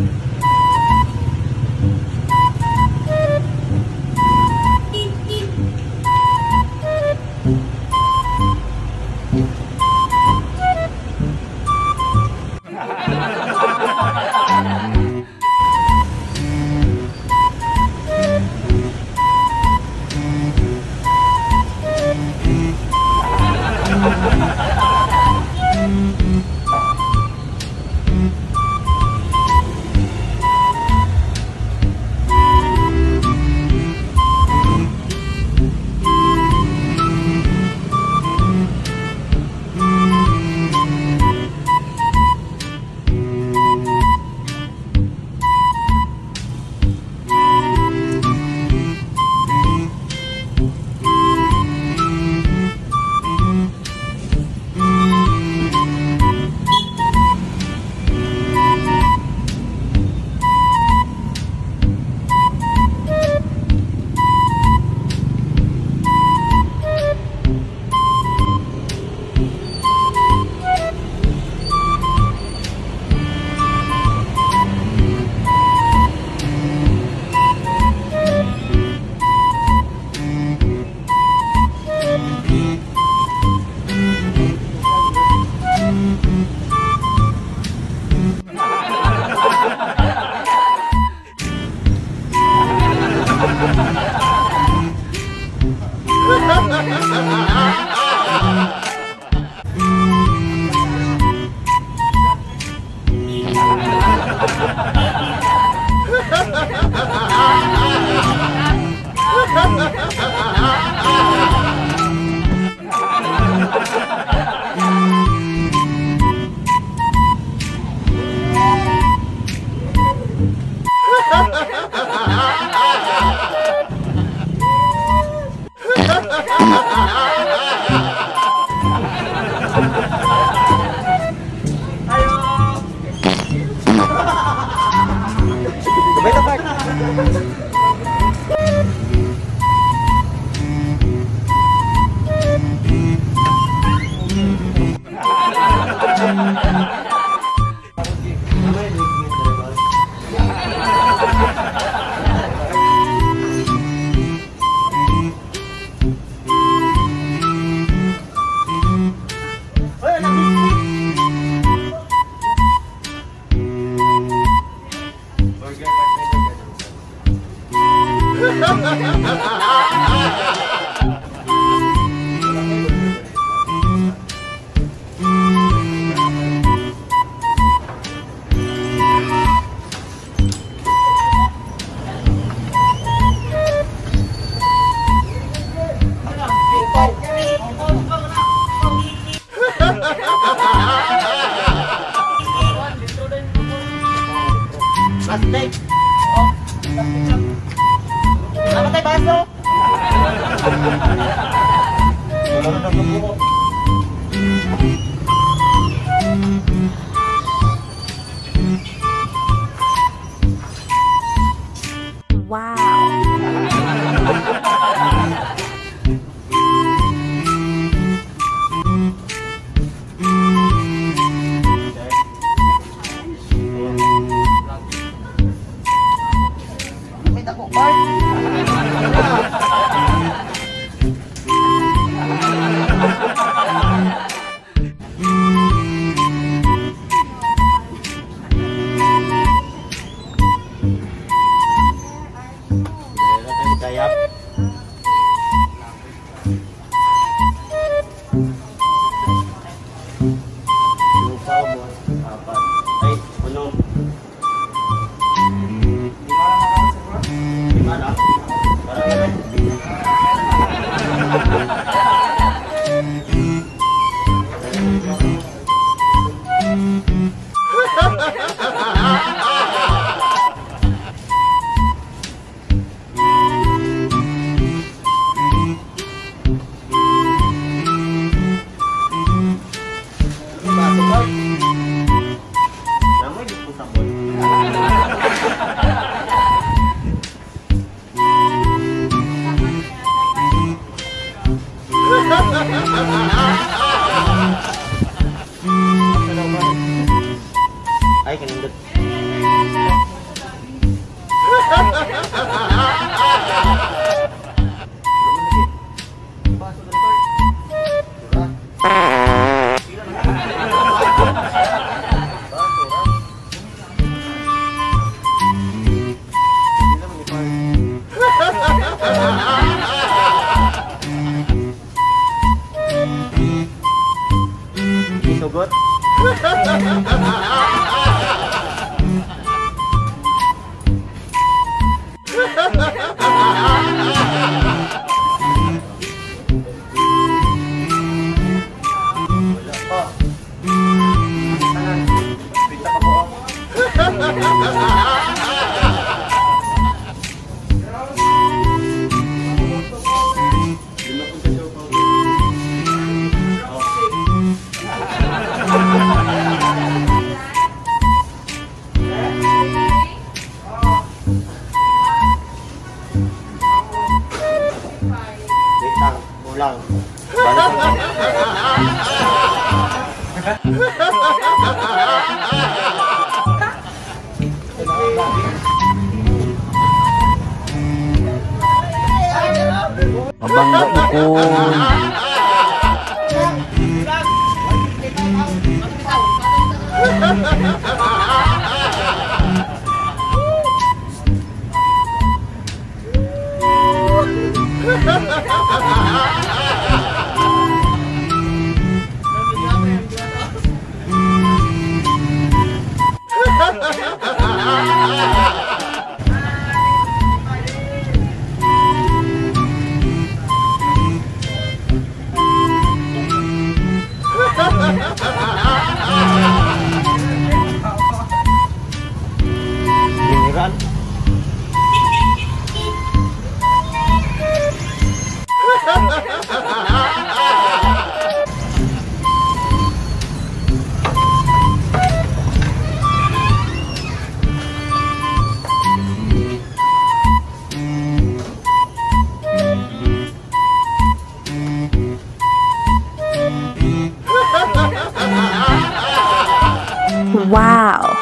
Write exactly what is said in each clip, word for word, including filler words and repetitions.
Plastik. Oh. Apa teh baso? Ay, kanindot. Sugot. Ulang. Mabangga mo ko. Giliran. Wow.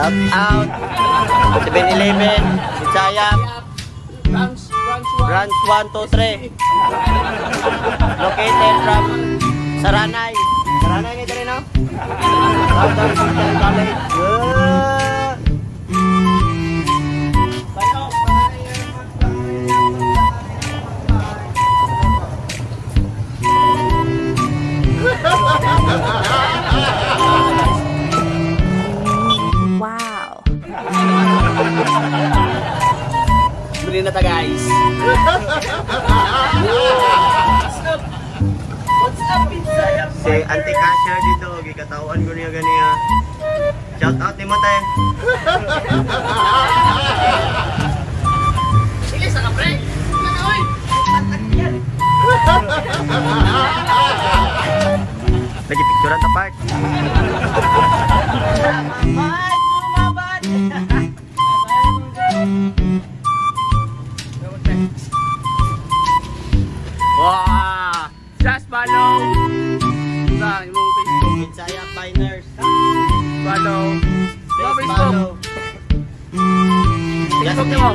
Shout out. seven eleven. Bisayap. Branch, branch one. Branch one, two, three. Located from Saranay. Saranay ngayon rin, no? Southern Christian College. Good. Wow. Bili na ta guys. What's up, Bisaya? Si Auntie Cashier dito, gikatawan ko niya ganiya. Shout out ni Mote. Sige, sa kapre. Ano, oy? Tatakyan. Lagi picturean ta part. Bumabad, bumabad. Wah, just follow sa imong Facebook. Bisaya Finers. Follow. Sa Please Facebook. follow. Facebook mo.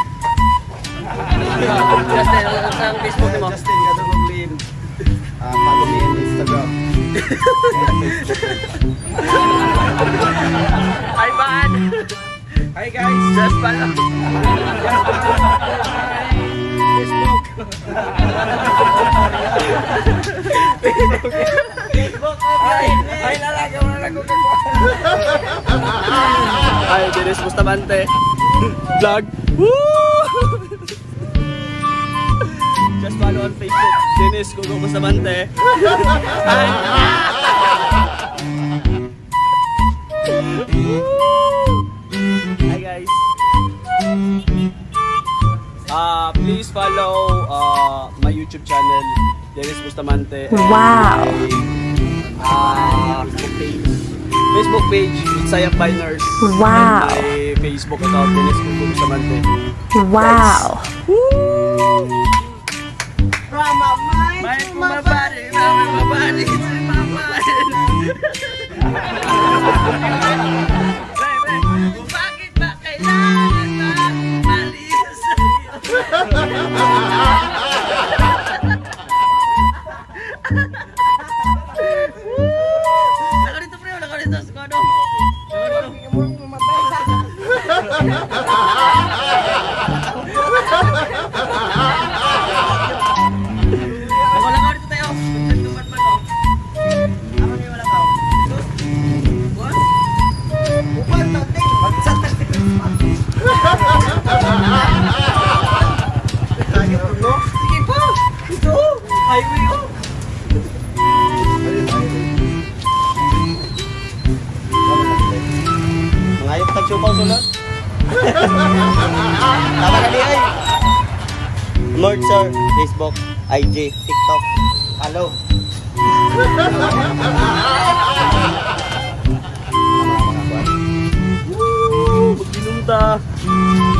Justin, ano sa Facebook mo? Justin Gadugulin. Ah, follow me on Instagram. Hi, man. Hi, guys. Just follow. Facebook. Facebook. Ay, ay, lalaga mo na ko. Ay, Dennis Bustamante. Vlog. Woo! Just follow on Facebook. Dennis Gugo Bustamante. Ay. Hi guys. Uh, please follow uh, my YouTube channel, Dennis Bustamante. Wow. Uh, Facebook page. Facebook page, Bisaya Finers. Wow. And my Facebook account, Dennis Bustamante. Wow. From my mind to my body, from my body to my mind. Bakit ba kailangan na malis sa'yo? Lako dito, pre, lako dito, skodo. Lako, lako dito tayo. Tumat man ko. Ako niyo wala ka. What? Upan natin. Magsat natin. Sige po. Ito. Highway ko. Mangayok tagsupaw sulod. Tama na di ay. Merge sir, Facebook, I G, TikTok. Follow. Woo! Magbinom ta.